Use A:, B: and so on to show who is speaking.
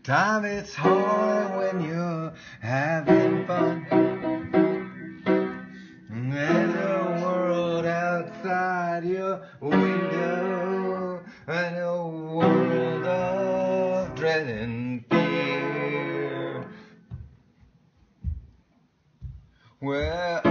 A: Time it's hard when you're having fun. There's a world outside your window, and a world of dread and fear. Well,